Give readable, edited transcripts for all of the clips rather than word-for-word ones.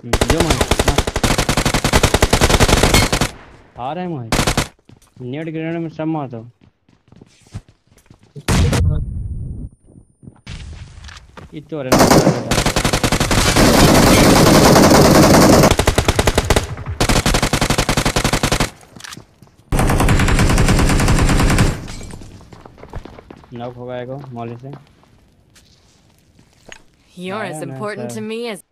जो मार आ रहे हैं मार नेट ग्रेनेड में सब मार दो। इतो रे नॉक हो गया को मॉली से। You're as important to me as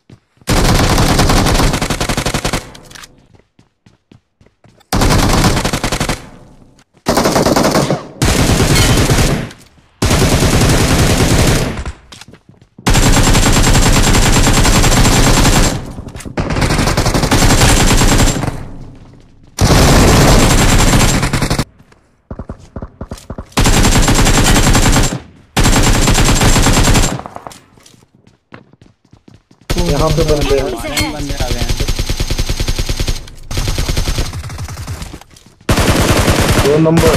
यहाँ पे बंदे हैं। enemies ahead. बंदे आ गए हैं। 2 नंबर।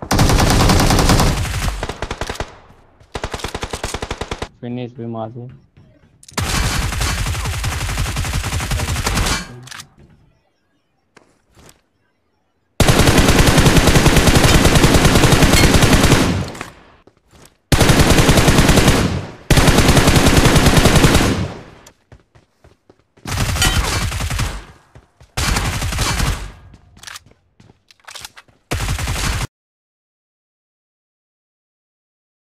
फिनिश भी मार दिया।